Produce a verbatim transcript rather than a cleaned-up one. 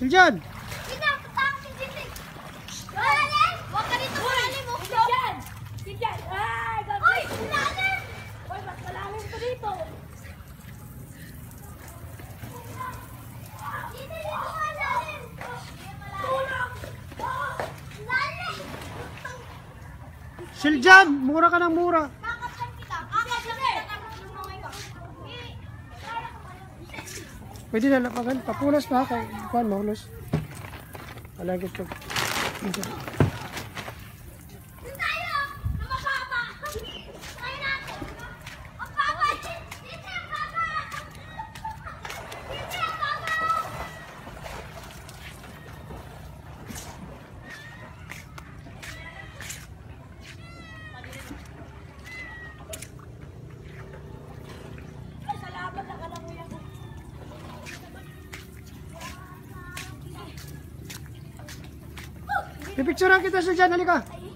Siljan! Huwag ka dito malalim mo. Siljan! Siljan! Ay! Uy! Malalim! Uy, mas malalim ko dito. Dito dito malalim. Tulong! Malalim! Siljan! Mura ka ng mura! Kakapsan kita. Kakapsan kita. Pwede na lapagan. Papunas pa kay Juan Maulos. Alagit ko. Doon tayo! Lumababa! Tayo natin! Ang papa! Dito ang papa! Dito ang papa! Ay, salamat na kalamuyan ko. Pipicturean kita, Siljan. Halika.